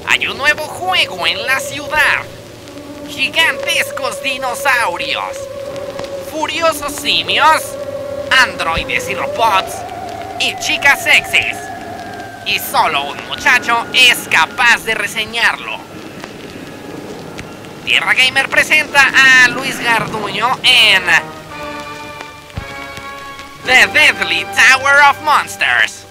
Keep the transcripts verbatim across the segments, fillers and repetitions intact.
Hay un nuevo juego en la ciudad. Gigantescos dinosaurios, furiosos simios, androides y robots, y chicas sexys. Y solo un muchacho es capaz de reseñarlo. Tierra Gamer presenta a Luis Garduño en The Deadly Tower of Monsters.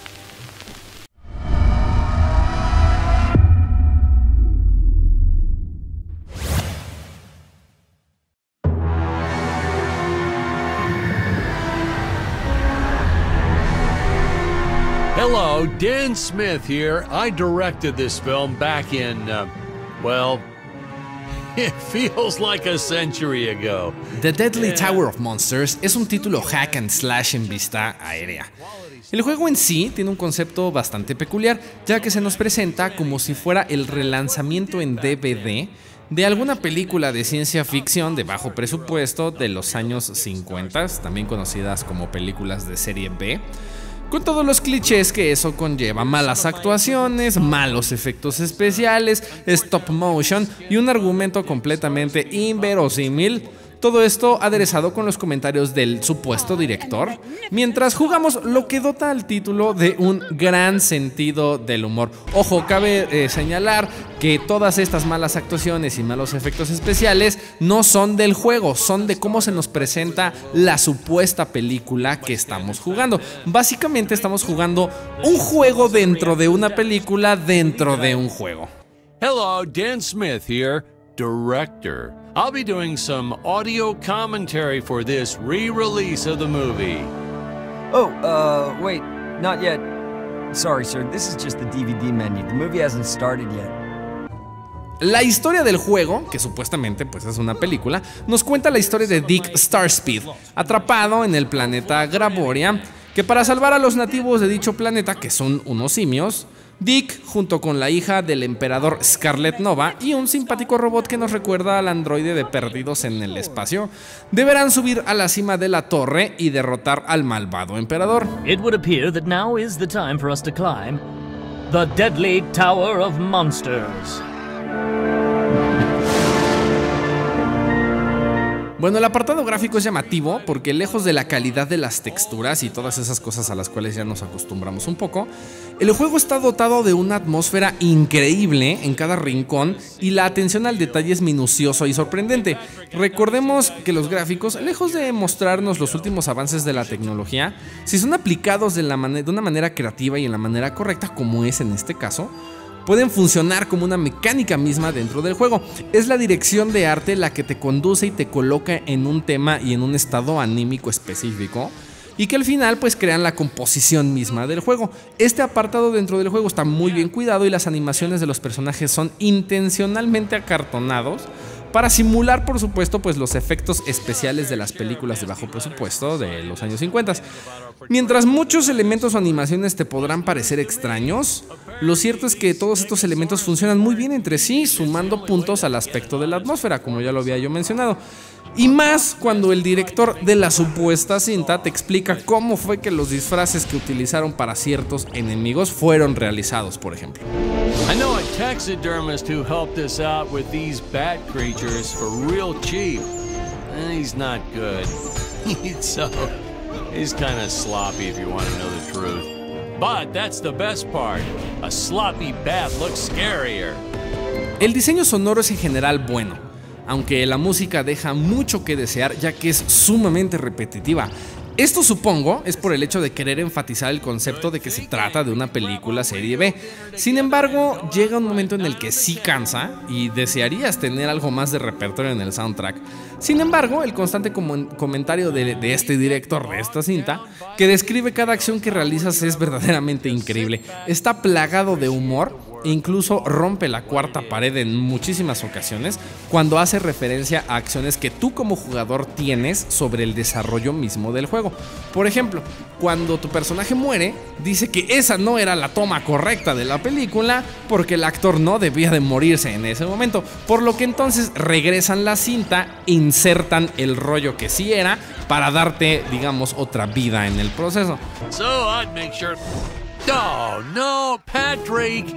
Hello, Dan Smith here. I directed this film back in, uh, well, it feels like a century ago. The Deadly Tower of Monsters es un título hack and slash en vista aérea. El juego en sí tiene un concepto bastante peculiar, ya que se nos presenta como si fuera el relanzamiento en D V D de alguna película de ciencia ficción de bajo presupuesto de los años cincuenta, también conocidas como películas de serie B, con todos los clichés que eso conlleva: malas actuaciones, malos efectos especiales, stop motion y un argumento completamente inverosímil. Todo esto aderezado con los comentarios del supuesto director, mientras jugamos lo que dota al título de un gran sentido del humor. Ojo, cabe eh, señalar que todas estas malas actuaciones y malos efectos especiales no son del juego, son de cómo se nos presenta la supuesta película que estamos jugando. Básicamente estamos jugando un juego dentro de una película dentro de un juego. Hello, Dan Smith here, director. I'll be doing some audio commentary for this re-release of the movie. Oh, uh, wait, not yet. Sorry, sir, this is just the D V D menu. The movie hasn't started yet. La historia del juego, que supuestamente pues es una película, nos cuenta la historia de Dick Starspeed, atrapado en el planeta Graboria, que para salvar a los nativos de dicho planeta, que son unos simios, Dick, junto con la hija del emperador Scarlet Nova y un simpático robot que nos recuerda al androide de Perdidos en el Espacio, deberán subir a la cima de la torre y derrotar al malvado emperador. It would appear that now is the time for us to climb the Deadly Tower of Monsters. Bueno, el apartado gráfico es llamativo porque lejos de la calidad de las texturas y todas esas cosas a las cuales ya nos acostumbramos un poco, el juego está dotado de una atmósfera increíble en cada rincón y la atención al detalle es minucioso y sorprendente. Recordemos que los gráficos, lejos de mostrarnos los últimos avances de la tecnología, si son aplicados de, la man- de una manera creativa y en la manera correcta, como es en este caso, pueden funcionar como una mecánica misma dentro del juego. Es la dirección de arte la que te conduce y te coloca en un tema y en un estado anímico específico, y que al final pues crean la composición misma del juego. Este apartado dentro del juego está muy bien cuidado y las animaciones de los personajes son intencionalmente acartonados para simular, por supuesto, pues los efectos especiales de las películas de bajo presupuesto de los años cincuenta. Mientras muchos elementos o animaciones te podrán parecer extraños, lo cierto es que todos estos elementos funcionan muy bien entre sí, sumando puntos al aspecto de la atmósfera, como ya lo había yo mencionado. Y más cuando el director de la supuesta cinta te explica cómo fue que los disfraces que utilizaron para ciertos enemigos fueron realizados, por ejemplo. I know a taxidermist who helped us out with these bat creatures for real cheap. And he's not good. So, he's kind of sloppy if you want to know the truth. But that's the best part. A sloppy bat looks scarier. El diseño sonoro es en general bueno, aunque la música deja mucho que desear ya que es sumamente repetitiva. Esto, supongo, es por el hecho de querer enfatizar el concepto de que se trata de una película serie B. Sin embargo, llega un momento en el que sí cansa y desearías tener algo más de repertorio en el soundtrack. Sin embargo, el constante com- comentario de, de este director de esta cinta, que describe cada acción que realizas, es verdaderamente increíble. Está plagado de humor e incluso rompe la cuarta pared en muchísimas ocasiones cuando hace referencia a acciones que tú como jugador tienes sobre el desarrollo mismo del juego. Por ejemplo, cuando tu personaje muere, dice que esa no era la toma correcta de la película porque el actor no debía de morirse en ese momento, por lo que entonces regresan la cinta, insertan el rollo que sí era para darte, digamos, otra vida en el proceso. So I'd make sure... Oh, no, Patrick!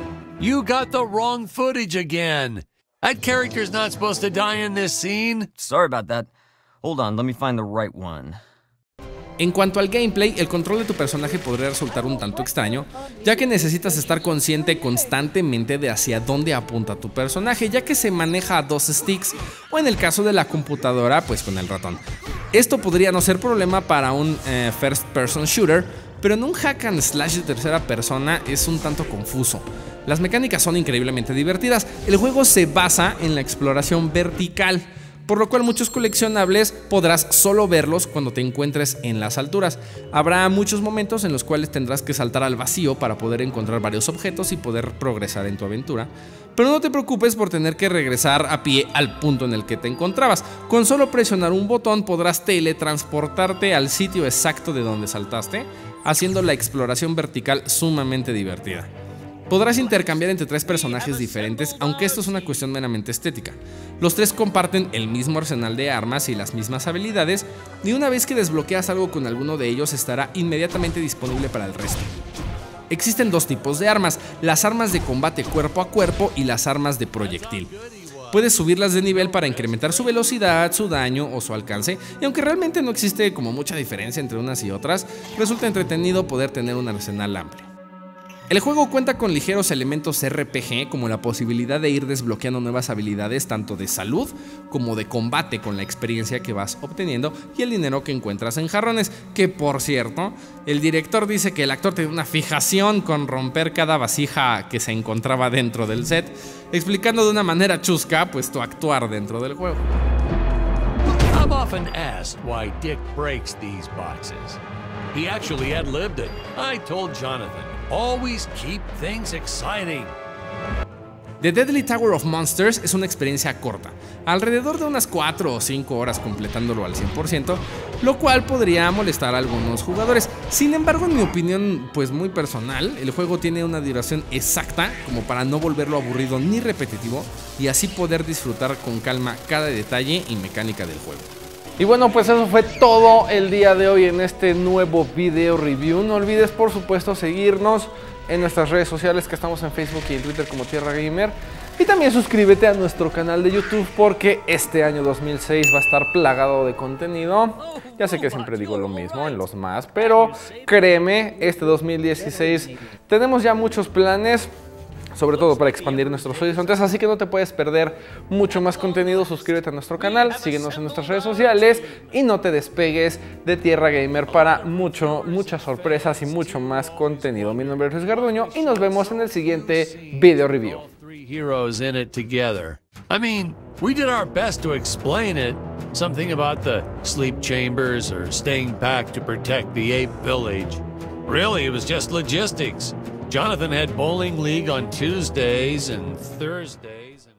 You got the wrong footage again. That character's not supposed to die in this scene. Sorry about that. Hold on, let me find the right one. En cuanto al gameplay, el control de tu personaje podría resultar un tanto extraño, ya que necesitas estar consciente constantemente de hacia dónde apunta tu personaje, ya que se maneja a dos sticks, o en el caso de la computadora, pues con el ratón. Esto podría no ser problema para un eh, first person shooter, pero en un hack and slash de tercera persona es un tanto confuso. Las mecánicas son increíblemente divertidas. El juego se basa en la exploración vertical, por lo cual muchos coleccionables podrás solo verlos cuando te encuentres en las alturas. Habrá muchos momentos en los cuales tendrás que saltar al vacío para poder encontrar varios objetos y poder progresar en tu aventura. Pero no te preocupes por tener que regresar a pie al punto en el que te encontrabas. Con solo presionar un botón podrás teletransportarte al sitio exacto de donde saltaste, haciendo la exploración vertical sumamente divertida. Podrás intercambiar entre tres personajes diferentes, aunque esto es una cuestión meramente estética. Los tres comparten el mismo arsenal de armas y las mismas habilidades, y una vez que desbloqueas algo con alguno de ellos estará inmediatamente disponible para el resto. Existen dos tipos de armas, las armas de combate cuerpo a cuerpo y las armas de proyectil. Puedes subirlas de nivel para incrementar su velocidad, su daño o su alcance, y aunque realmente no existe como mucha diferencia entre unas y otras, resulta entretenido poder tener un arsenal amplio. El juego cuenta con ligeros elementos R P G, como la posibilidad de ir desbloqueando nuevas habilidades tanto de salud como de combate con la experiencia que vas obteniendo y el dinero que encuentras en jarrones, que por cierto, el director dice que el actor tenía una fijación con romper cada vasija que se encontraba dentro del set, explicando de una manera chusca pues tu actuar dentro del juego. I'm often asked why Dick breaks these boxes. He actually ad-libbed it. I told Jonathan, always keep things exciting. The Deadly Tower of Monsters es una experiencia corta, alrededor de unas cuatro o cinco horas completándolo al cien por ciento, lo cual podría molestar a algunos jugadores. Sin embargo, en mi opinión pues muy personal, el juego tiene una duración exacta como para no volverlo aburrido ni repetitivo y así poder disfrutar con calma cada detalle y mecánica del juego. Y bueno, pues eso fue todo el día de hoy en este nuevo video review. No olvides por supuesto seguirnos en nuestras redes sociales, que estamos en Facebook y en Twitter como Tierra Gamer. Y también suscríbete a nuestro canal de YouTube, porque este año dos mil seis va a estar plagado de contenido. Ya sé que siempre digo lo mismo en los más, pero créeme, este dos mil dieciséis tenemos ya muchos planes, sobre todo para expandir nuestros horizontes, así que no te puedes perder mucho más contenido. Suscríbete a nuestro canal, síguenos en nuestras redes sociales y no te despegues de Tierra Gamer para mucho, muchas sorpresas y mucho más contenido. Mi nombre es Luis Garduño y nos vemos en el siguiente video review. Heroes in it together. I mean, we did our best to explain it. Something about the sleep chambers or staying back to protect the ape village. Really, it was just logistics. Jonathan had bowling league on Tuesdays and Thursdays.